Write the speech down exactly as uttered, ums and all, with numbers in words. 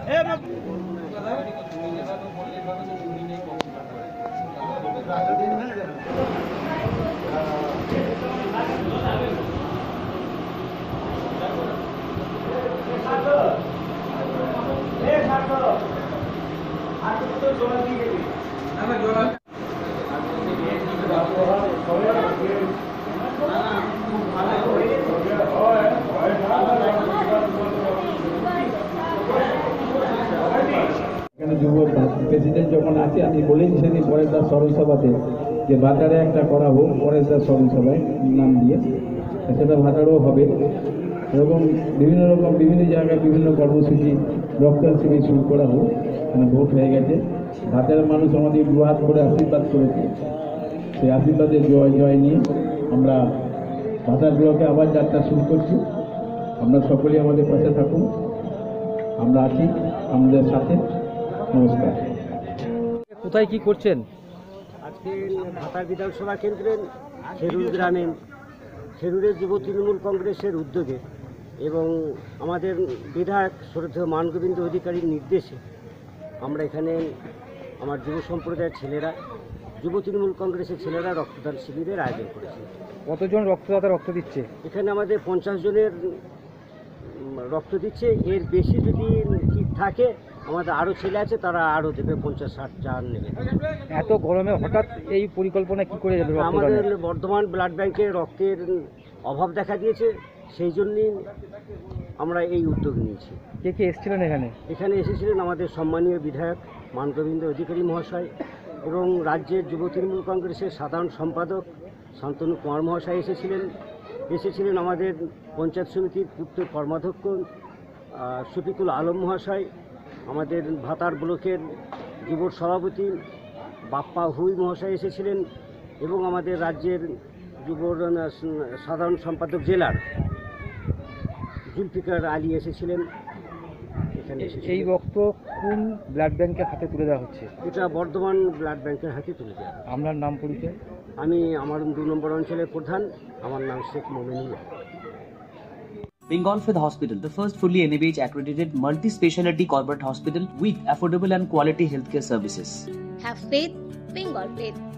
যুব প্রেসিডেন্ট যখন আছে আমি বলেছি সেদিন পরের তার স্মরণসভাতে যে ভাতারে একটা করা হোক পরের তার স্মরণসভায় নাম দিয়ে, সেটা ভাতারও হবে। এরকম বিভিন্ন রকম বিভিন্ন জায়গায় বিভিন্ন কর্মসূচি রক্তদান শিবির শুরু করা হোক। মানে ভোট হয়ে গেছে, ভাতারের মানুষ আমাদের দুহাত করে আশীর্বাদ করেছে। সেই আশীর্বাদের জয় জয় নিয়ে আমরা ভাতার ব্লকে আবার যাত্রা শুরু করছি। আমরা সকলেই আমাদের পাশে থাকুন, আমরা আছি আমাদের সাথে। নমস্কার। কোথায় কি করছেন আজকে? ভাতার বিধানসভা কেন্দ্রের খেরুর গ্রামে খেরুরের যুব তৃণমূল কংগ্রেসের উদ্যোগে এবং আমাদের বিধায়ক শ্রদ্ধেয় মানগোবিন্দ অধিকারীর নির্দেশে আমরা এখানে আমার যুব সম্প্রদায়ের ছেলেরা, যুব তৃণমূল কংগ্রেসের ছেলেরা রক্তদান শিবিরের আয়োজন করেছে। কতজন রক্তদাতা রক্ত দিচ্ছে? এখানে আমাদের পঞ্চাশ জনের রক্ত দিচ্ছে। এর বেশি যদি থাকে আমাদের আরও ছেলে আছে, তারা আরও দেবে, পঞ্চাশ ষাট জন নেবে। এত গরমে হঠাৎ এই পরিকল্পনা কি করে যাবে? আমাদের বর্ধমান ব্লাড ব্যাংকে রক্তের অভাব দেখা দিয়েছে, সেই জন্যই আমরা এই উদ্যোগ নিয়েছি। কে কে এসেছিলেন এখানে? এখানে এসেছিলেন আমাদের সম্মানীয় বিধায়ক মানগোবিন্দ অধিকারী মহাশয় এবং রাজ্যের যুব তৃণমূল কংগ্রেসের সাধারণ সম্পাদক শান্তনু কুমার মহাশয় এসেছিলেন। এসেছিলেন আমাদের পঞ্চায়েত সমিতির পূর্ত কর্মাধ্যক্ষ শফিকুল আলম মহাশয়, আমাদের ভাতার ব্লকের যুব সভাপতি বাপ্পা হুই মহাশয় এসেছিলেন এবং আমাদের রাজ্যের যুব সাধারণ সম্পাদক জেলার জুলফিকার আলী এসেছিলেন। এখানে এই রক্ত কোন ব্লাড ব্যাংকের হাতে তুলে দেওয়া হচ্ছে? এটা বর্ধমান ব্লাড ব্যাংকের হাতে তুলে দেওয়া। আপনার নাম পরিচয়? আমি আমার দু নম্বর অঞ্চলের প্রধান, আমার নাম Sheikh মোমিনুল্লাহ। Bengal Fifth Hospital, the first fully N A B H accredited multi-speciality corporate hospital with affordable and quality healthcare services. Have faith, Bengal Faith.